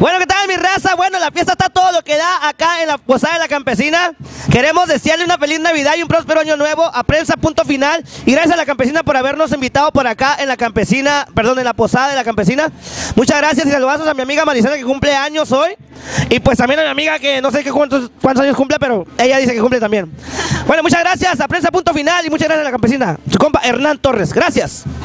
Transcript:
Bueno, ¿qué tal mi raza? Bueno, la fiesta está todo lo que da acá en la Posada de la Campesina. Queremos desearle una feliz Navidad y un próspero año nuevo a Prensa Punto Final. Y gracias a la Campesina por habernos invitado por acá en la Campesina, perdón, en la Posada de la Campesina. Muchas gracias y saludazos a mi amiga Marisela que cumple años hoy. Y pues también a mi amiga que no sé cuántos años cumple, pero ella dice que cumple también. Bueno, muchas gracias a Prensa Punto Final y muchas gracias a la Campesina. Su compa Hernán Torres. Gracias.